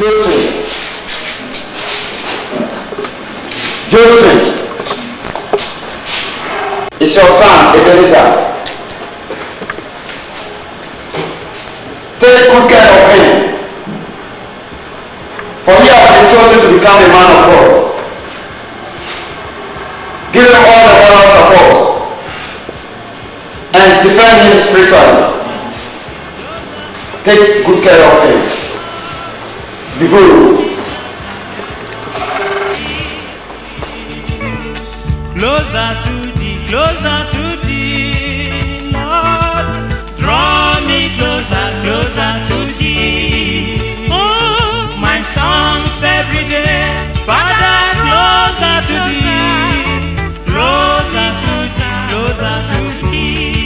Joseph is your son, Ebenezer. Take good care of him, for he has been chosen to become a man of God. Give him all the moral support and defend him spiritually. Take good care of him. Be good. Closer to thee, Lord. Draw me closer to thee. Oh, my songs every day, Father, closer to thee, closer to thee, closer to thee.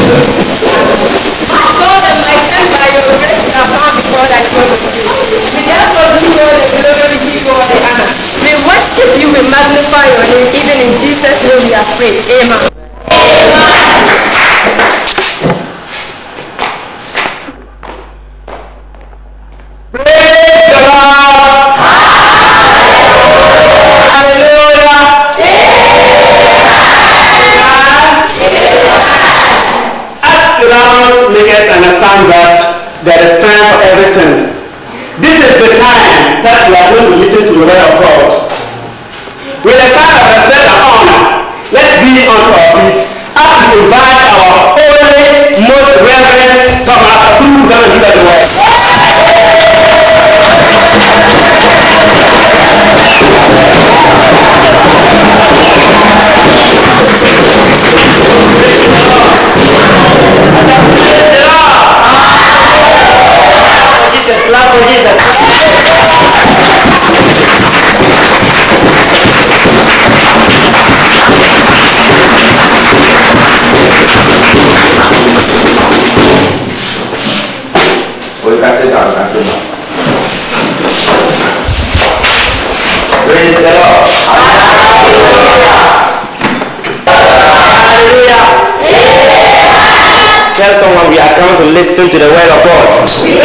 Listen to the word of God. Praise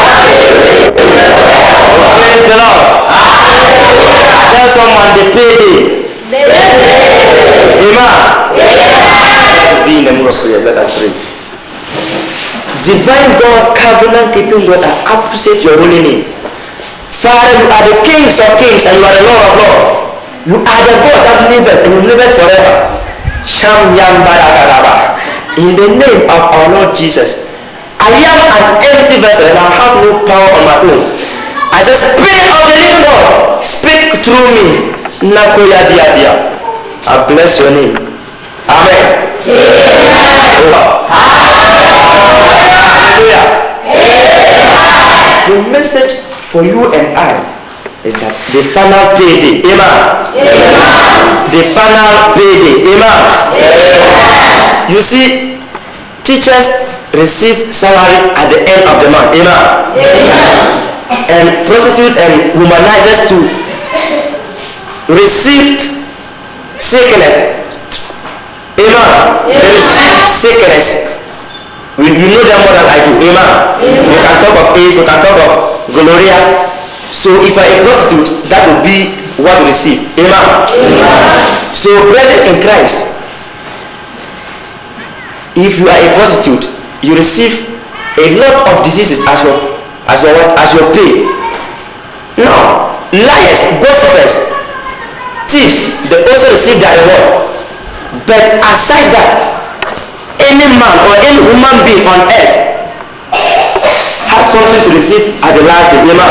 the Lord. Tell someone the payday. Amen. Let's be in the mood of prayer. Let us pray. Divine God, covenant keeping God, I appreciate your holy name. Father, you are the kings of kings and you are the Lord of lords. You are the God that liveth and will live forever. Sham Yam Baragadaba. In the name of our Lord Jesus, I am an empty vessel and I have no power on my own. I say, Spirit of the living God, speak through me. Nakoya dia dia. I bless your name. Amen. Hallelujah. The message for you and I is that the final payday. Amen. The final payday. Amen. You see, teachers receive salary at the end of the month. Amen. And prostitute and womanizers to receive sickness. Amen. They receive sickness. You know them more than I do. Amen. You can talk of AIDS, you can talk of gonorrhea. So if you are a prostitute, that will be what you receive. Amen. So brethren in Christ, if you are a prostitute, you receive a lot of diseases as your pay. Now, liars, gossipers, thieves, they also receive their reward. But aside that, any man or any human being on earth has something to receive at the last day. Amen.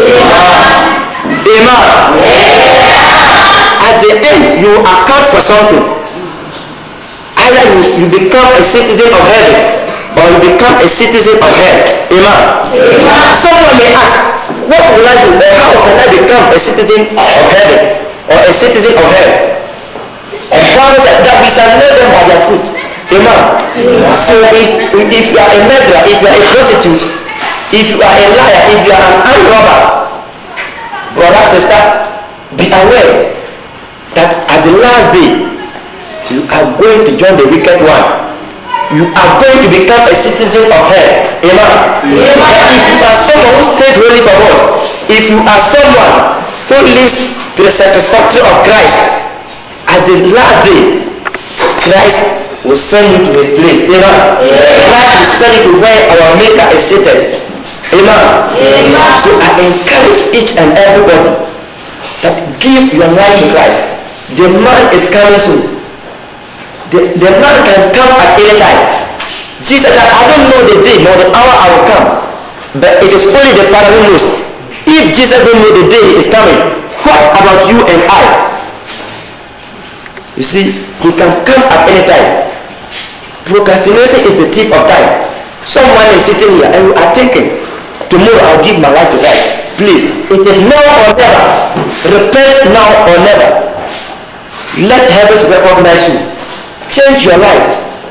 At the end, you account for something. Either you become a citizen of heaven or you become a citizen of hell. Amen. Someone may ask, what will I do? How can I become a citizen of heaven or a citizen of hell? And Bible said that we shall know them by their fruit. Amen. So if you are a murderer, if you are a prostitute, if you are a liar, if you are an armed robber, brother, sister, be aware that at the last day you are going to join the wicked one. You are going to become a citizen of hell. Amen. If you are someone who stays holy for God, if you are someone who lives to the satisfaction of Christ, at the last day, Christ will send you to his place. Amen. Christ will send you to where our Maker is seated. Amen. So I encourage each and everybody that give your life to Christ. The man is coming soon. The man can come at any time. Jesus said, I don't know the day nor the hour I will come, but it is only the Father who knows. If Jesus don't know the day is coming, what about you and I? You see, he can come at any time. Procrastination is the thief of time. Someone is sitting here and you are thinking, tomorrow I'll give my life to Christ. Please, it is now or never. Repent now or never. Let heavens recognize you. Change your life.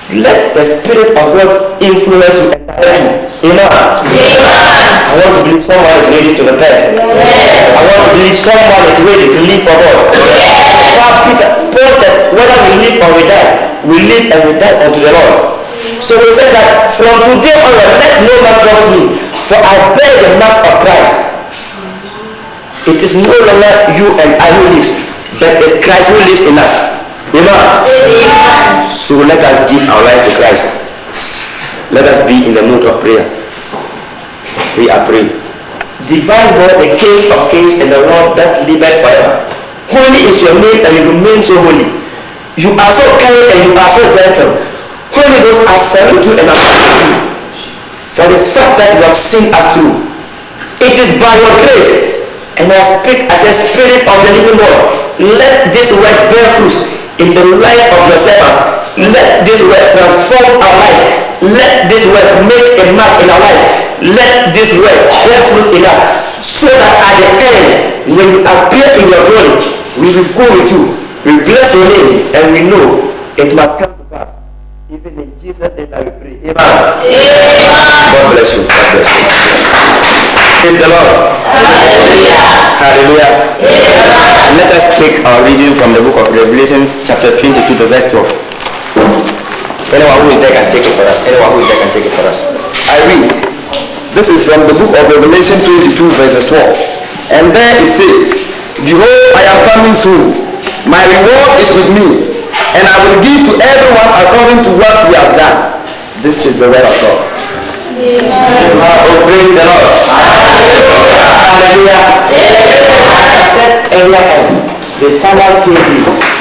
Let the Spirit of God influence you and direct you. Amen. I want to believe someone is ready to repent. Yes. I want to believe someone is ready to live for God. Yes. Paul said, whether we live or we die, we live and we die unto the Lord. So he said that from today onward, let no man trouble me, for I bear the marks of Christ. It is no longer you and I who lives, but it's Christ who lives in us. Amen. So let us give our life to Christ. Let us be in the mood of prayer. We are praying. Divine God, the King of kings and the Lord that liveth forever. Holy is your name and you remain so holy. You are so kind and you are so gentle. Holy Ghost, I salute you and I thank you for the fact that you have seen us through. It is by your grace, and I speak as a spirit of the living God. Let this word bear fruit in the life of your servants. Let this word transform our lives. Let this word make a mark in our lives. Let this word bear fruit in us, so that at the end, when you appear in your glory, we will go with you. We bless your name, and we know it must come to pass. Even in Jesus' name I will pray. Amen. God bless you. God bless you. Praise the Lord. Hallelujah. Hallelujah. Let us take our reading from the book of Revelation, chapter 22 to verse 12. Anyone who is there can take it for us. Anyone who is there can take it for us. I read. This is from the book of Revelation 22 verses 12. And there it says, Behold, I am coming soon. My reward is with me, and I will give to everyone according to what he has done. This is the word of God. Amen. Oh, praise the Lord. Hallelujah. As I said earlier on, the final KD.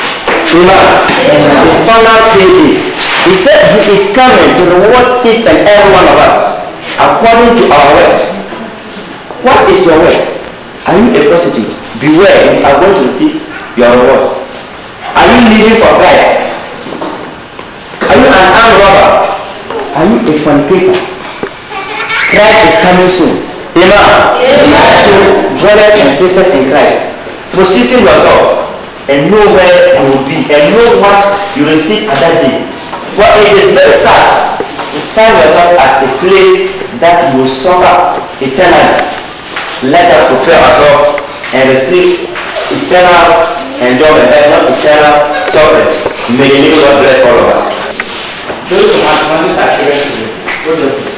The final KD. He said he is coming to reward each and every one of us according to our works. What is your work? Are you a prostitute? Beware, you are going to receive your rewards. Are you living for Christ? Are you an armed robber? Are you a fornicator? Christ is coming soon. Amen. So, brothers and sisters in Christ, position yourself and know where you will be and know what you receive at that day. For it is very sad to find yourself at a place that you will suffer eternally. Let us prepare ourselves and receive eternal enjoyment, not eternal suffering. May the living God bless all of us. Those who have money are curious. What do you think?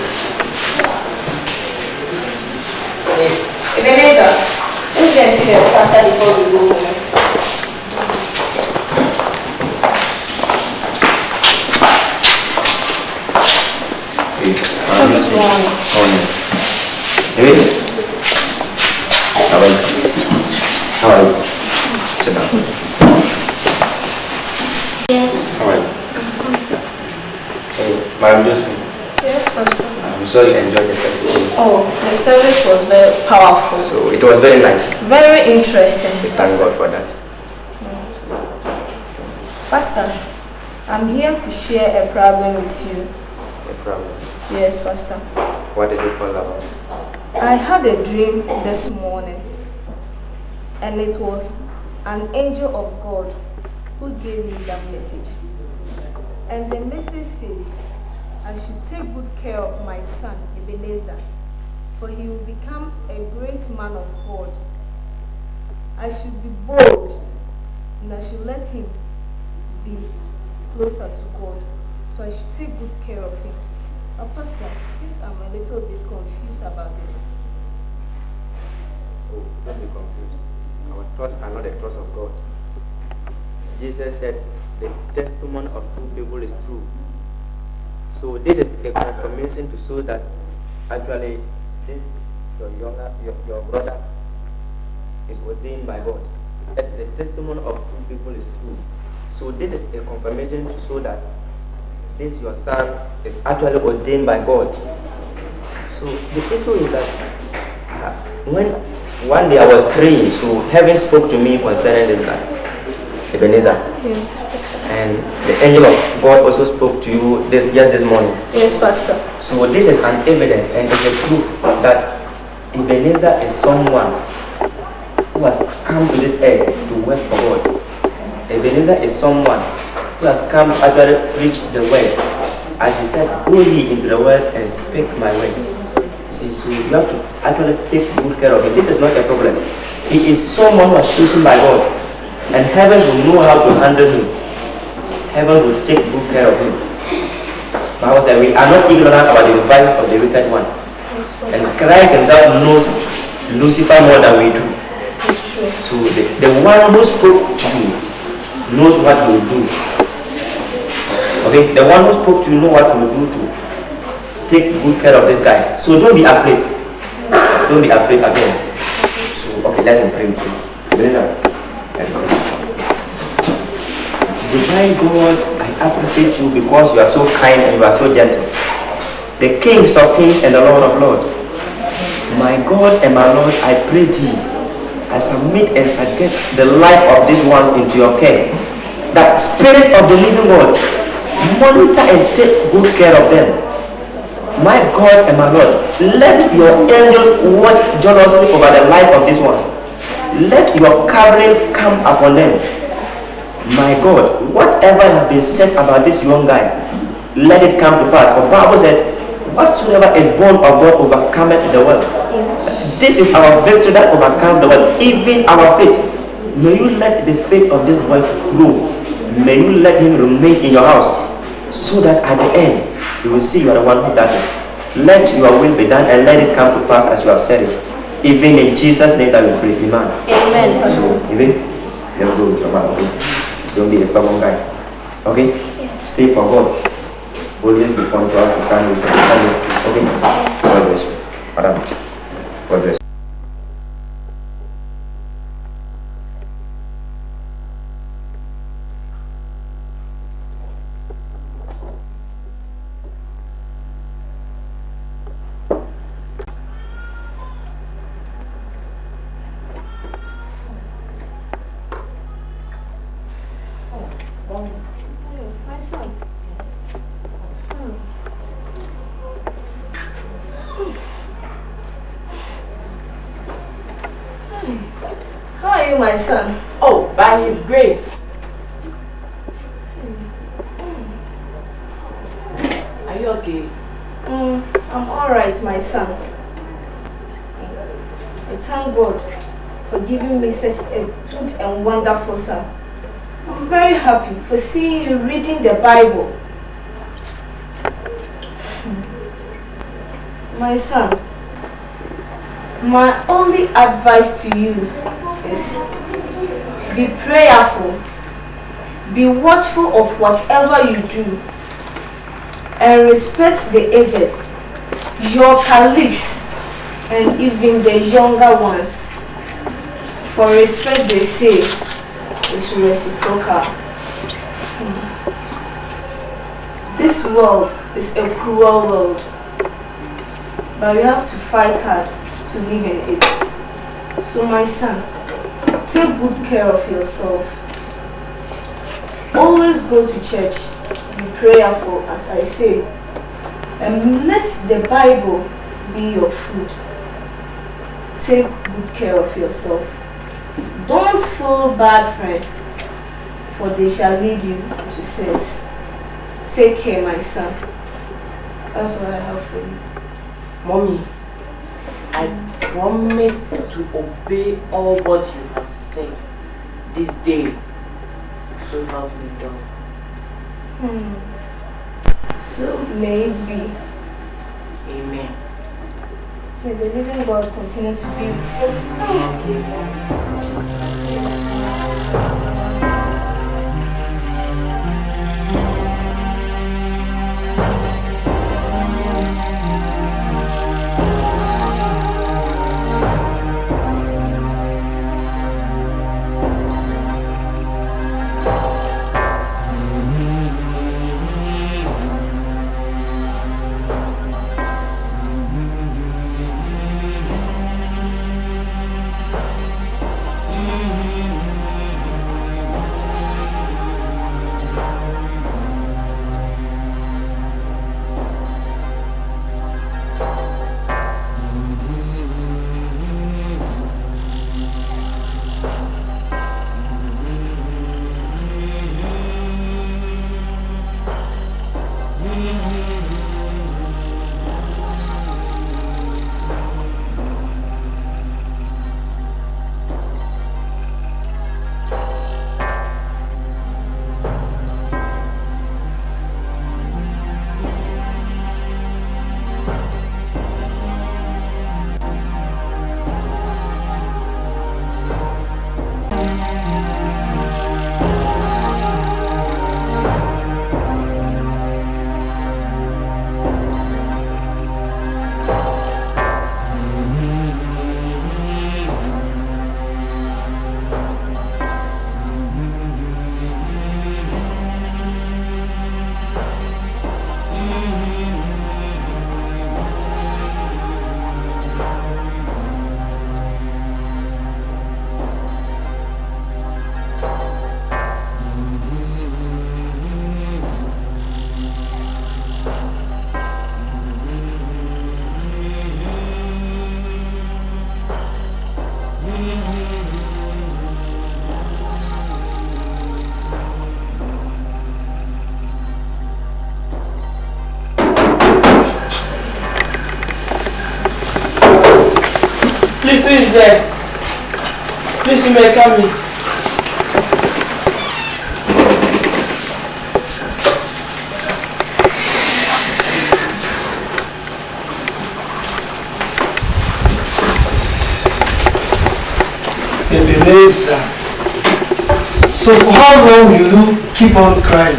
Ebenezer, let's go and see the pastor before we go. Good morning. David? How are you? How are you? Sit down. Yes. How are you? Hey, Madam Josephine. Yes, Pastor. I'm sure you enjoyed the service today. Oh, the service was very powerful. So it was very nice. Very interesting. We thank God for that. Pastor, I'm here to share a problem with you. A problem? Yes, Pastor. What is it all about? I had a dream this morning, and it was an angel of God who gave me that message. And the message says, I should take good care of my son, Ebenezer, for he will become a great man of God. I should be bold, and I should let him be closer to God. So I should take good care of him. But Pastor, it seems I'm a little bit confused about this. Oh, don't be confused. Our thoughts are not the thoughts of God. Jesus said, the testimony of two people is true. So this is a confirmation to show that actually this your brother is ordained by God. That the testimony of two people is true. So this is a confirmation to show that this your son is actually ordained by God. So the issue is that when one day I was praying, so heaven spoke to me concerning this guy, Ebenezer. Yes. And the angel of God also spoke to you just this morning. Yes, Pastor. So this is an evidence and it's a proof that Ebenezer is someone who has come to this earth to work for God. Ebenezer is someone who has come to actually preach the word as he said, go ye into the world and speak my word. You see, so you have to actually take good care of him. This is not a problem. He is someone who was chosen by God, and heaven will know how to handle him. Heaven will take good care of him. Bible said we are not ignorant about the device of the wicked one. And Christ himself knows Lucifer more than we do. So the one who spoke to you knows what he will do. Okay, the one who spoke to you knows what he will do to take good care of this guy. So don't be afraid. Don't be afraid again. So okay, let me pray with you. Divine God, I appreciate you because you are so kind and you are so gentle. The Kings of Kings and the Lord of Lords. My God and my Lord, I pray thee, I submit and subject the life of these ones into your care. That Spirit of the living God, monitor and take good care of them. My God and my Lord, let your angels watch jealously over the life of these ones. Let your covering come upon them. My God, whatever has been said about this young guy, let it come to pass. For the Bible said, whatsoever is born of God overcometh the world. This is our victory that overcomes the world, even our faith. May you let the faith of this boy to grow. May you let him remain in your house, so that at the end, you will see you are the one who does it. Let your will be done and let it come to pass as you have said it. Even in Jesus' name that we pray. Amen. Amen. So, even, let's go with your man, okay? Don't be a stubborn guy. Okay? Yes. Stay for God. Always be punctual to Sundays and Sundays. Okay? God bless you. Madam. God bless you. My son. How are you, my son? Oh, by His grace. Are you okay? I'm alright, my son. I thank God for giving me such a good and wonderful son. I'm very happy for seeing you reading the Bible. My son, my only advice to you is be prayerful, be watchful of whatever you do, and respect the aged, your colleagues, and even the younger ones. For respect, they say, is reciprocal. This world is a cruel world, but we have to fight hard to live in it. So my son, take good care of yourself. Always go to church, be prayerful as I say, and let the Bible be your food. Take good care of yourself. Don't follow bad friends, for they shall lead you to sins. Take care, my son. That's what I have for you. Mommy, I promise to obey all what you have said this day. So help me God. So may it be. Amen. May the living God continue to be with you. is there? Please, you may come in. Ebenezer. So for how long will you keep on crying?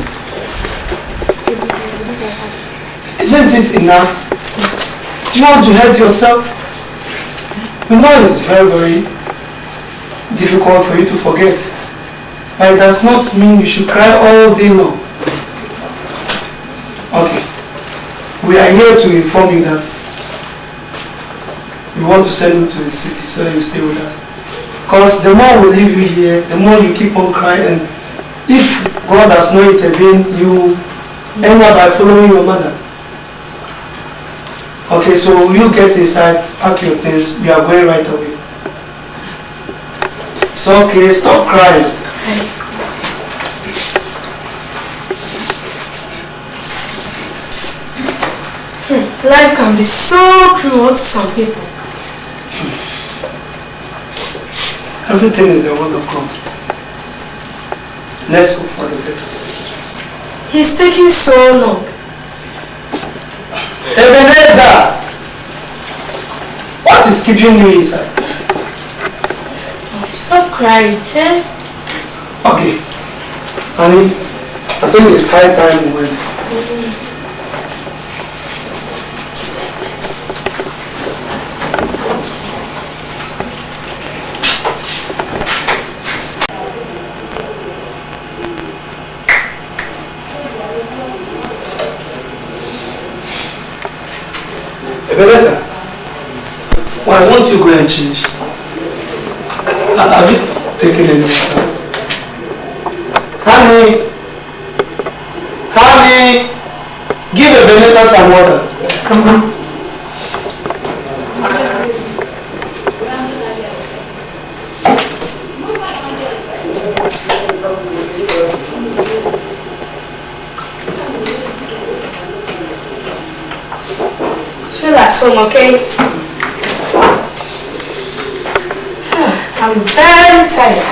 Isn't it enough? Do you want to hurt yourself? We know it's very, very difficult for you to forget. But it does not mean you should cry all day long. Okay. We are here to inform you that we want to send you to the city so that you stay with us. Because the more we leave you here, the more you keep on crying, and if God does not intervene, you end up by following your mother. Okay, so you get inside, pack your things, we are going right away. So okay, stop crying. Life can be so cruel to some people. Everything is the word of God. Let's hope for the better. He's taking so long. Ebenezer! What is keeping you inside? Stop crying, eh? Okay. Honey, I think it's high time we went. Ebenezer, well, I want you to go and change. Have you taken any water? Honey! Honey! Give Ebenezer some water. At home, okay? I'm very tired.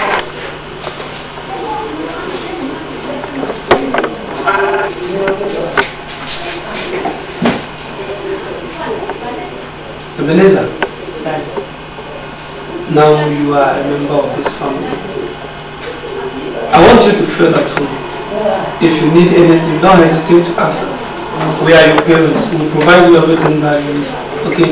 Ebenezer, now you are a member of this family. I want you to feel at home. If you need anything, don't hesitate to ask us. We are your parents. We provide you everything that you need. Okay?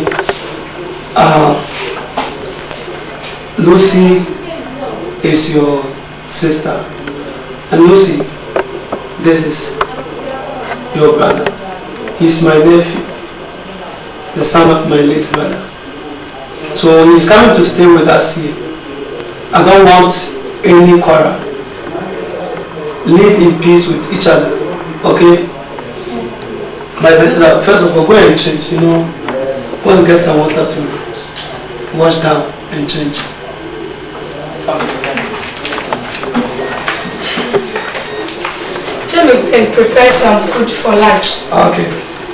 Lucy is your sister. And Lucy, this is your brother. He's my nephew, the son of my late brother. So he's coming to stay with us here. I don't want any quarrel. Live in peace with each other. Okay? My brother, first of all, go and change, you know. Go and get some water to wash down and change. Let me go and prepare some food for lunch. Okay.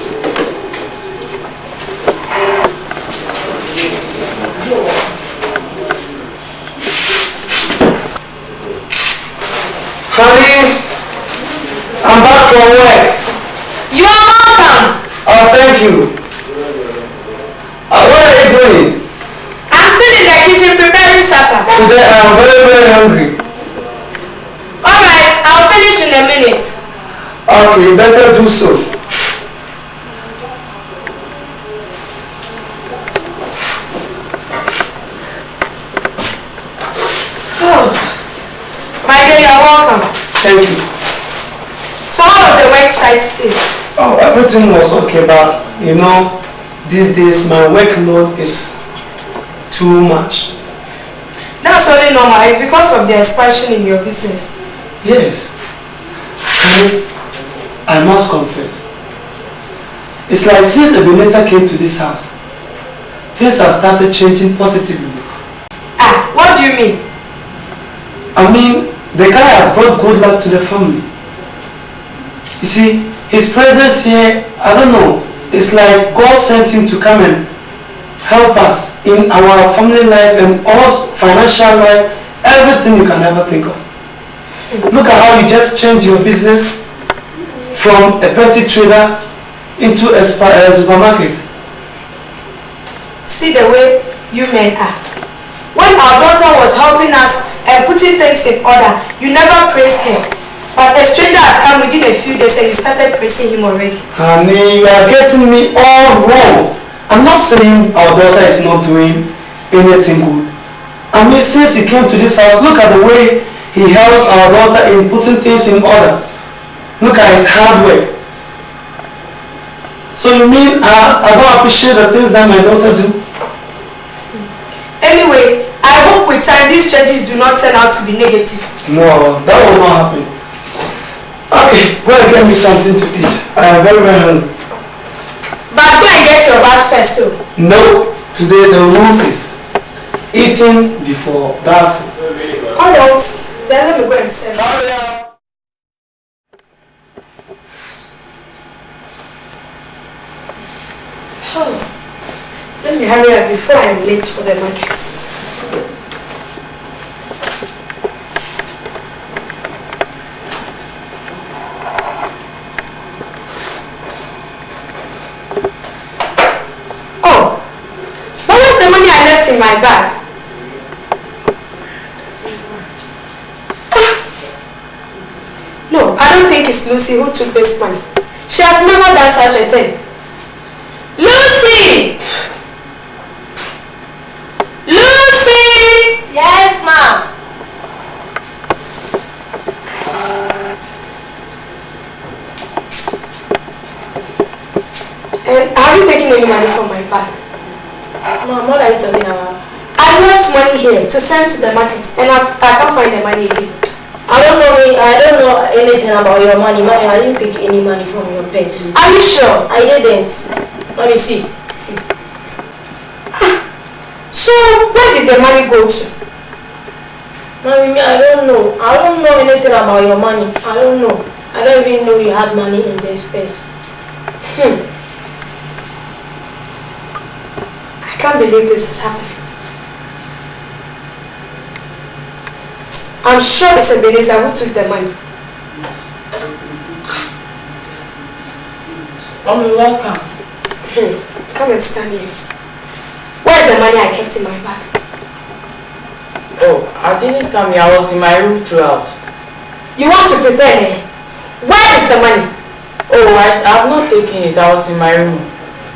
Honey, I'm back from work. You are welcome. Oh, thank you. What are you doing? I'm still in the kitchen preparing supper. Today I am very, very hungry. Alright, I'll finish in a minute. Okay, you better do so. Oh. My dear, you're welcome. Thank you. So how was the work site today? Oh, everything was okay, but you know, these days my workload is too much. That's only normal. It's because of the expansion in your business. Yes. I must confess. It's like since Ebenezer came to this house, things have started changing positively. Ah, what do you mean? I mean, the guy has brought good luck to the family. You see, his presence here, I don't know, it's like God sent him to come and help us in our family life and also financial life, everything you can ever think of. Look at how you just changed your business from a petty trader into a supermarket. See the way you men are. When our daughter was helping us and putting things in order, you never praised him. But a stranger has come within a few days and you started praising him already. Honey, you are getting me all wrong. I'm not saying our daughter is not doing anything good. I mean, since he came to this house, look at the way he helps our daughter in putting things in order. Look at his hard work. So you mean I don't appreciate the things that my daughter do? Anyway, I hope with time these changes do not turn out to be negative. No, that will not happen. Okay, go and get me something to eat. I am very, very hungry. But go and get your bath first too. No, today the rule is eating before bathing. Alright, then let me go and serve. Let me hurry up before I am late for the market. Oh, what was the money I left in my bag? No, I don't think it's Lucy who took this money. She has never done such a thing. Lucy! Lucy! Yes, ma'am. And have you taken any money from my bag? Ma'am, what are you talking about? I left money here to send to the market and I can't find the money again. I don't know anything about your money, ma'am. I didn't pick any money from your purse. Are you sure? I didn't. Let me see. So where did the money go to? Mommy, I don't know. I don't know anything about your money. I don't know. I don't even know you had money in this purse. I can't believe this is happening. I'm sure it's Ebenezer who took the money. Mommy, welcome. Come and stand here. Where's the money I kept in my bag? Oh, I didn't come here. I was in my room throughout. You want to pretend, eh? Where is the money? Oh, I've not taken it. I was in my room.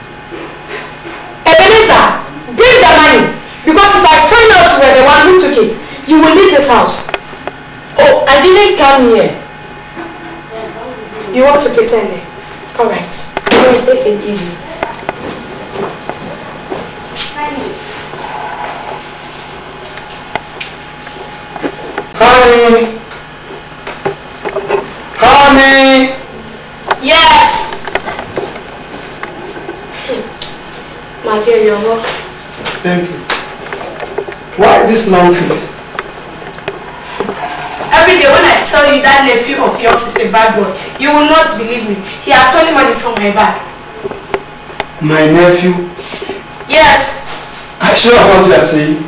Ebenezer, bring the money. Because if I find out you were the one who took it, you will leave this house. Oh, I didn't come here. You want to pretend, eh? Alright. Let me take it easy. Honey! Honey! Yes! My dear, you're welcome. Thank you. Why this long face? Every day when I tell you that nephew of yours is a bad boy, you will not believe me. He has stolen money from my bag. My nephew? Yes. I sure about what you are saying.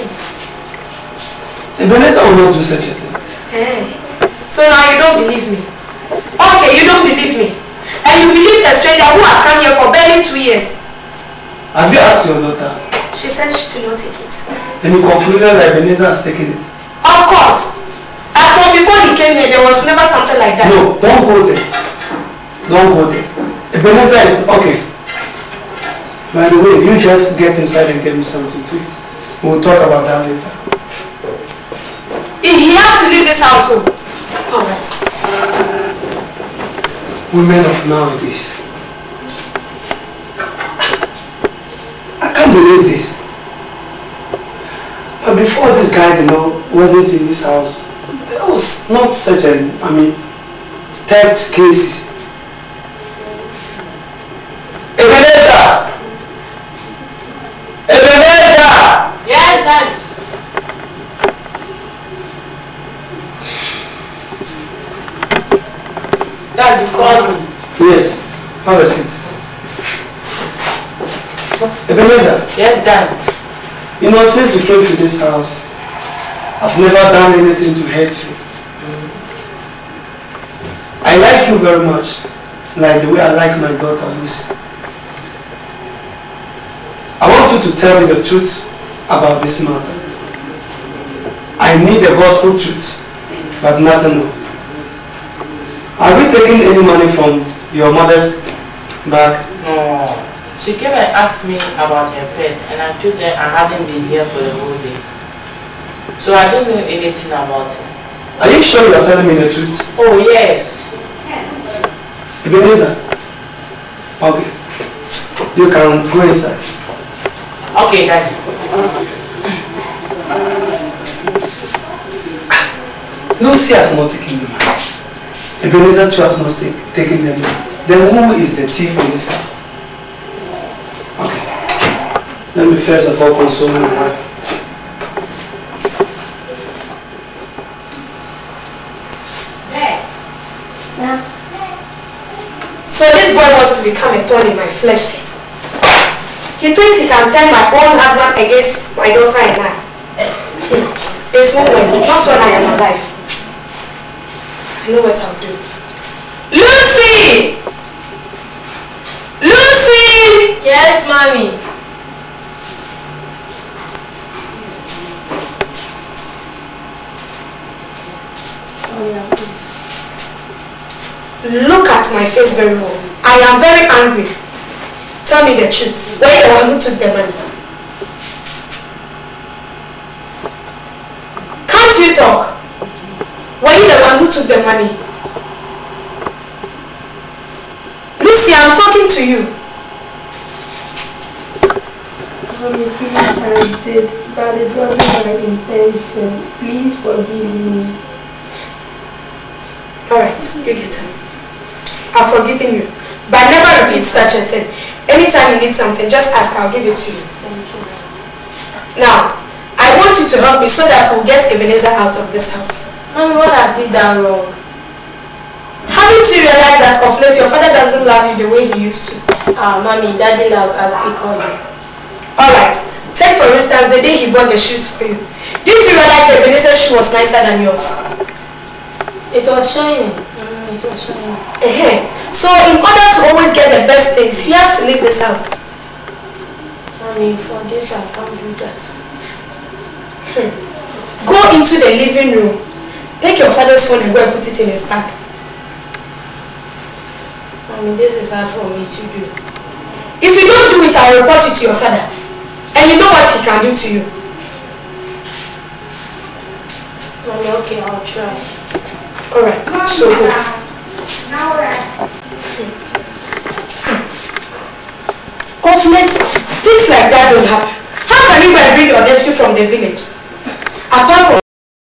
Ebenezer will not do such a thing. Hey. So now you don't believe me. Okay, you don't believe me. And you believe a stranger who has come here for barely 2 years. Have you asked your daughter? She said she could not take it. And you concluded that Ebenezer has taken it? Of course. From before he came here, there was never something like that. No, don't go there. Don't go there. Ebenezer is... Okay. By the way, you just get inside and get me something to eat. We'll talk about that later. He has to leave this house. Alright. Women of nowadays. I can't believe this. But before this guy, wasn't in this house, there was not such a, theft cases. Ebenezer! Ebenezer! Yes, son. Dad, you called me. Yes, have a seat. Ebenezer, Yes, Dad. You know, since we came to this house, I've never done anything to hurt you. I like you very much, like the way I like my daughter Lucy. I want you to tell me the truth about this matter. I need the gospel truth, but nothing else. Have you taken any money from your mother's bag? No. She came and asked me about her purse, and I told her I haven't been here for the whole day. So I don't know anything about her. Are you sure you are telling me the truth? Oh, yes. Ebenezer? Okay. You can go inside. Okay, Daddy. Lucy has not taken the money. Ebenezer too has not taken the money. Then who is the thief in this house? Okay. Let me first of all console my wife. So this boy wants to become a thorn in my flesh. He thinks he can turn my own husband against my daughter and I. It's one way, not when I am alive. I know what I'll do. Lucy! Lucy! Yes, Mommy. Look at my face very well. I am very angry. Tell me the truth. Were you the one who took the money? Can't you talk? Were you the one who took the money? Lucy, I'm talking to you. Mommy, please, I did, but it wasn't my intention. Please forgive me. Alright, you get him. I've forgiven you. But never repeat such a thing. Anytime you need something, just ask, I'll give it to you. Thank you. Now, I want you to help me so that we'll get Ebenezer out of this house. Mommy, what has he done wrong? Haven't you realized that of late your father doesn't love you the way he used to? Mommy, Daddy loves us equally. Alright, take for instance the day he bought the shoes for you. Didn't you realize that Ebenezer's shoe was nicer than yours? It was shining. It was shining. So in order to always get the best things, he has to leave this house. Mommy, for this I can't do that. Go into the living room. Take your father's phone and go and put it in his bag. Mommy, this is hard for me to do. If you don't do it, I'll report you to your father. And you know what he can do to you. Mommy, okay, I'll try. Alright, so go. Of late, things like that don't happen. How can you go and bring your nephew from the village? Apart from